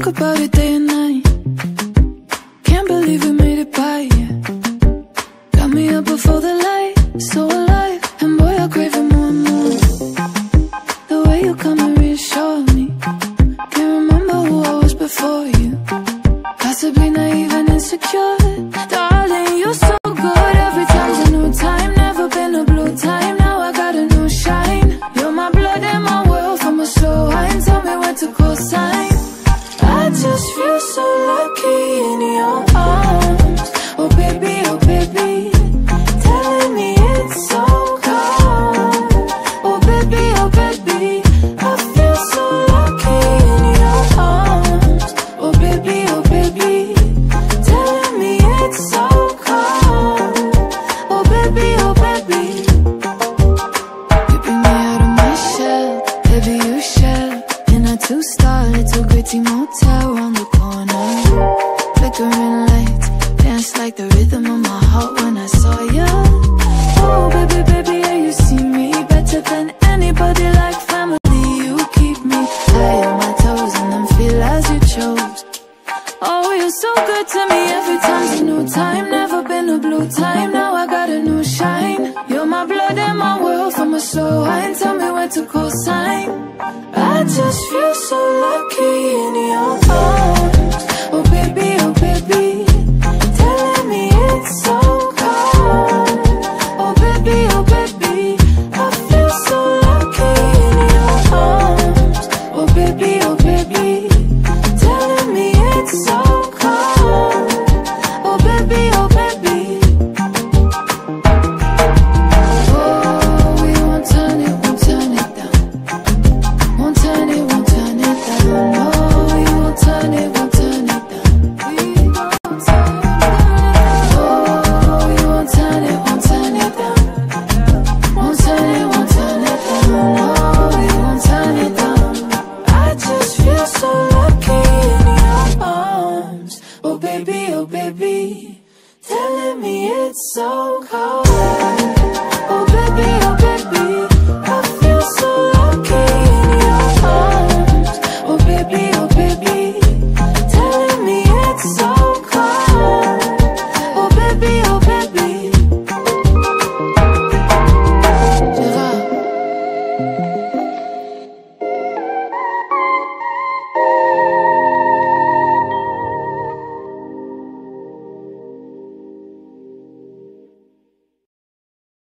talk about it day and night. Can't believe we made it by, yeah. Got me up before the light, so alive. And boy, I crave it more and more. The way you come and reassure me. Can't remember who I was before you. Possibly naive and insecure. Darling, you're so good. Every time's a new time. Never been a blue time. Now I got a new shine. You're my blood and my world from a slow wine. Tell me when to call sign. I just feel so lucky in your arms. Oh baby, oh baby, telling me it's so cold. Oh baby, oh baby, I feel so lucky in your arms. Oh baby, telling me it's so cold. Oh baby, you bring me out of my shell. Baby, you shell in a two-star little gritty motel around the corner. Flickering lights, dance like the rhythm of my heart when I saw you. Oh baby, baby, yeah, you see me better than anybody, like family. You keep me high on my toes and then feel as you chose. Oh, you're so good to me. Every time's a new time. Never been a blue time. Now I got a new shine. You're my blood and my world from a slow wine. Tell me when to call sign. I just feel so lucky in your arms. Oh baby, telling me it's so cold. Oh baby, I feel so lucky in your arms. Oh baby, telling me it's so cold. Oh baby, oh, we won't turn it down. Won't turn it down. No, we won't turn it down. We won't turn it down. Oh, we won't turn it down. Won't turn it down. No, we won't turn it down. I just feel so lucky in your arms. Oh baby, telling me it's so cold.